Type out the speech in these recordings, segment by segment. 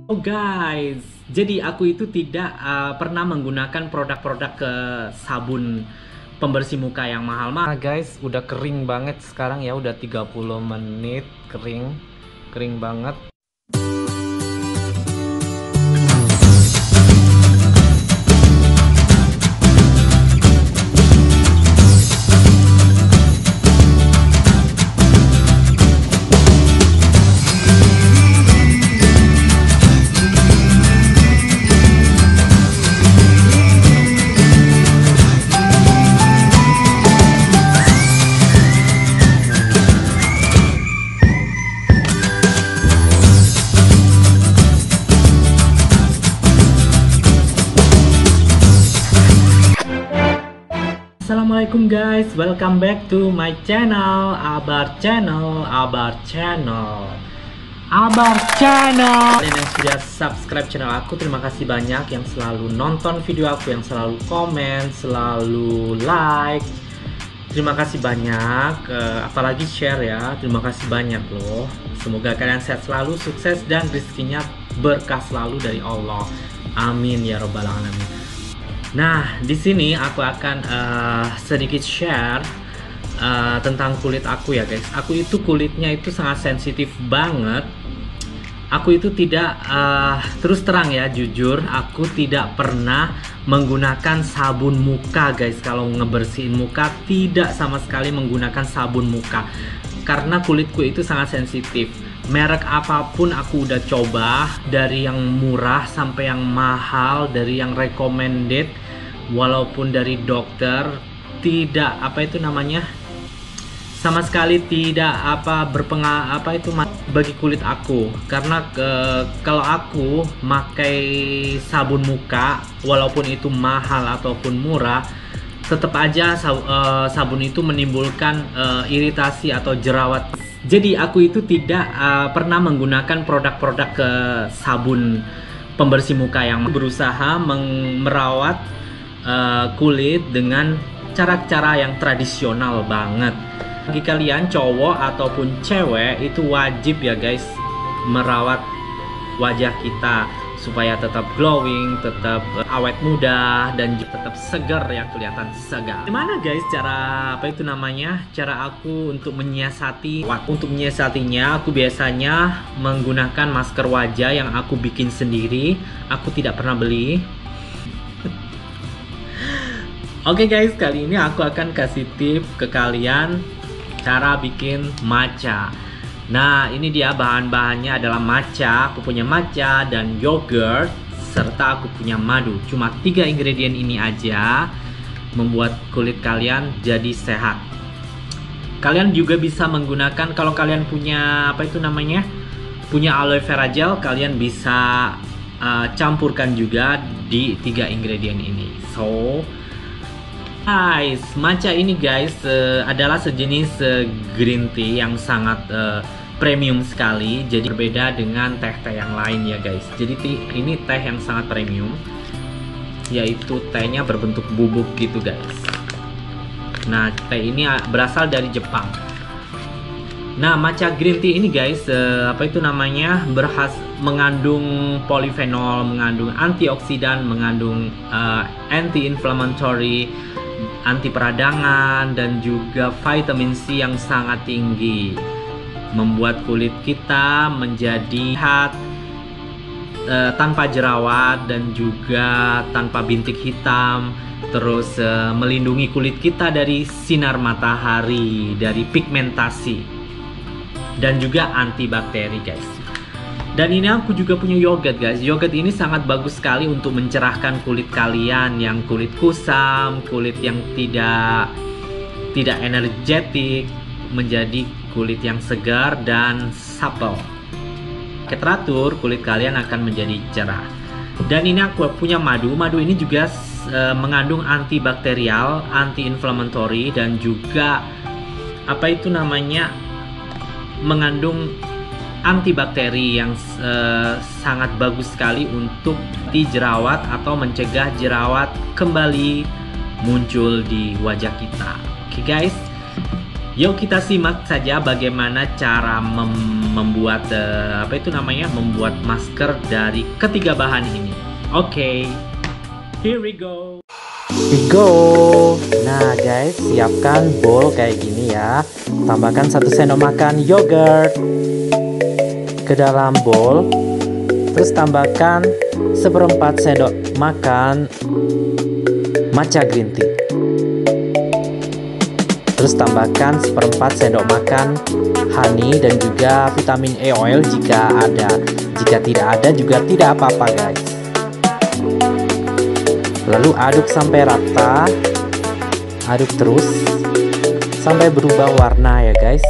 Oh guys, jadi aku itu tidak pernah menggunakan produk-produk ke sabun pembersih muka yang mahal-mahal. Nah guys, udah kering banget sekarang ya, udah 30 menit kering. Kering banget. Assalamualaikum guys, welcome back to my channel, Abar Channel. Kalian yang sudah subscribe channel aku, terima kasih banyak. Yang selalu nonton video aku, yang selalu komen, selalu like, terima kasih banyak. Apalagi share ya, terima kasih banyak loh. Semoga kalian sehat selalu, sukses, dan rezekinya berkah selalu dari Allah. Amin ya robbal alamin. Nah, di sini aku akan sedikit share tentang kulit aku ya guys. Aku itu kulitnya itu sangat sensitif banget. Aku itu tidak terus terang ya, jujur aku tidak pernah menggunakan sabun muka guys. Kalau ngebersihin muka tidak sama sekali menggunakan sabun muka. Karena kulitku itu sangat sensitif. Merek apapun aku udah coba, dari yang murah sampai yang mahal, dari yang recommended, walaupun dari dokter, tidak sama sekali tidak berpengaruh bagi kulit aku. Karena kalau aku pakai sabun muka, walaupun itu mahal ataupun murah, tetap aja sabun itu menimbulkan iritasi atau jerawat. Jadi aku itu tidak pernah menggunakan produk-produk ke sabun pembersih muka yang berusaha merawat kulit dengan cara-cara yang tradisional banget. Bagi kalian cowok ataupun cewek itu wajib ya guys merawat wajah kita supaya tetap glowing, tetap awet muda, dan tetap segar ya, kelihatan segar. Gimana guys cara cara aku untuk menyiasati? Untuk menyiasatinya aku biasanya menggunakan masker wajah yang aku bikin sendiri. Aku tidak pernah beli. Oke guys, kali ini aku akan kasih tip ke kalian cara bikin matcha. Nah, ini dia bahan-bahannya adalah matcha. Aku punya matcha dan yogurt, serta aku punya madu. Cuma 3 ingredient ini aja membuat kulit kalian jadi sehat. Kalian juga bisa menggunakan, kalau kalian punya punya aloe vera gel, kalian bisa campurkan juga di 3 ingredient ini. So guys, matcha ini guys adalah sejenis green tea yang sangat premium sekali. Jadi berbeda dengan teh-teh yang lain ya guys. Jadi ini teh yang sangat premium, yaitu tehnya berbentuk bubuk gitu guys. Nah, teh ini berasal dari Jepang. Nah, matcha green tea ini guys mengandung polifenol, mengandung antioksidan, mengandung anti-inflammatory, anti peradangan, dan juga vitamin C yang sangat tinggi, membuat kulit kita menjadi sehat, tanpa jerawat dan juga tanpa bintik hitam. Terus melindungi kulit kita dari sinar matahari, dari pigmentasi, dan juga antibakteri guys. Dan ini aku juga punya yogurt guys. Yogurt ini sangat bagus sekali untuk mencerahkan kulit kalian yang kulit kusam, kulit yang tidak energetik, menjadi kulit yang segar dan supple. Teratur, kulit kalian akan menjadi cerah. Dan ini aku punya madu. Madu ini juga mengandung antibakterial, anti-inflammatory, dan juga mengandung antibakteri yang sangat bagus sekali untuk jerawat atau mencegah jerawat kembali muncul di wajah kita. Oke guys, Yuk kita simak saja bagaimana cara membuat membuat masker dari ketiga bahan ini. Oke, here we go. Nah guys, siapkan bowl kayak gini ya. Tambahkan 1 sendok makan yogurt ke dalam bowl. Terus tambahkan 1/4 sendok makan matcha green tea. Terus tambahkan 1/4 sendok makan honey dan juga vitamin E oil jika ada. Jika tidak ada juga tidak apa-apa guys. Lalu aduk sampai rata. Aduk terus sampai berubah warna ya guys.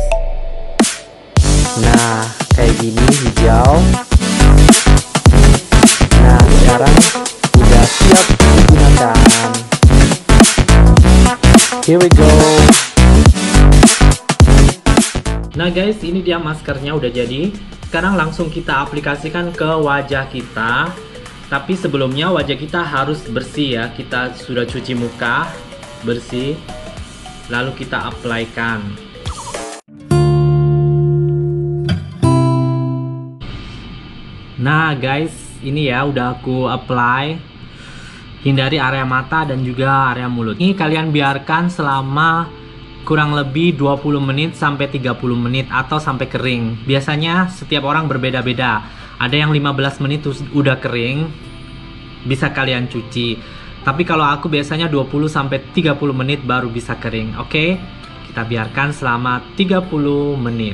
Nah, kayak gini hijau. Nah, sekarang udah siap digunakan. Here we go. Nah guys, ini dia maskernya udah jadi. Sekarang langsung kita aplikasikan ke wajah kita. Tapi sebelumnya wajah kita harus bersih ya. Kita sudah cuci muka, bersih. Lalu kita aplikasikan. Nah guys, ini ya udah aku apply. Hindari area mata dan juga area mulut. Ini kalian biarkan selama kurang lebih 20 menit sampai 30 menit atau sampai kering. Biasanya setiap orang berbeda-beda. Ada yang 15 menit udah kering, bisa kalian cuci. Tapi kalau aku biasanya 20 sampai 30 menit baru bisa kering. Oke? Kita biarkan selama 30 menit.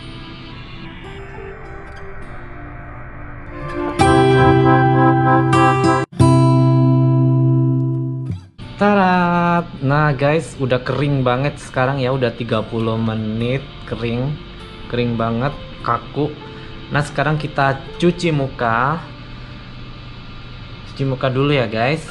Tarat. Nah guys, udah kering banget sekarang ya, udah 30 menit kering. Kering banget, kaku. Nah, sekarang kita cuci muka. Cuci muka dulu ya guys.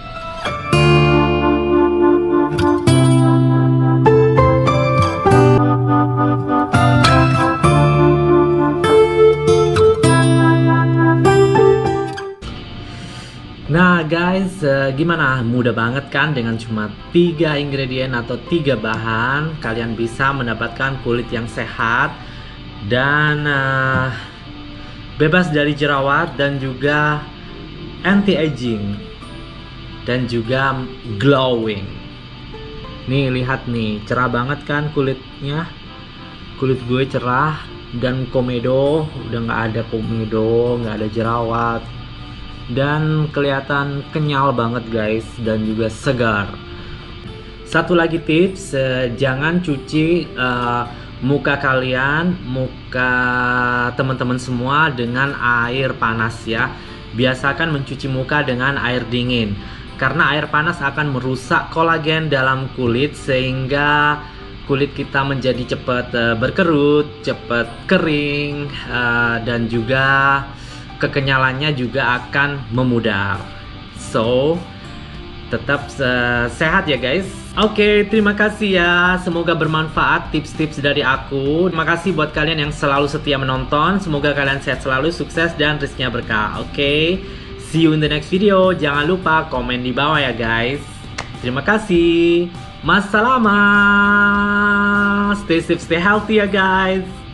Nah guys, gimana? Mudah banget kan? Dengan cuma 3 ingredient atau 3 bahan kalian bisa mendapatkan kulit yang sehat dan bebas dari jerawat dan juga anti-aging dan juga glowing. Nih lihat nih, cerah banget kan kulitnya. Kulit gue cerah dan komedo, udah nggak ada komedo, nggak ada jerawat. Dan kelihatan kenyal banget guys, dan juga segar. Satu lagi tips, jangan cuci muka kalian, muka teman-teman semua dengan air panas ya. Biasakan mencuci muka dengan air dingin, karena air panas akan merusak kolagen dalam kulit sehingga kulit kita menjadi cepat berkerut, cepat kering, dan juga kekenyalannya juga akan memudar. So, tetap sehat ya guys. Oke, terima kasih ya. Semoga bermanfaat tips-tips dari aku. Terima kasih buat kalian yang selalu setia menonton. Semoga kalian sehat selalu, sukses, dan rezekinya berkah. Oke, see you in the next video. Jangan lupa komen di bawah ya guys. Terima kasih. Masalama. Stay safe, stay healthy ya guys.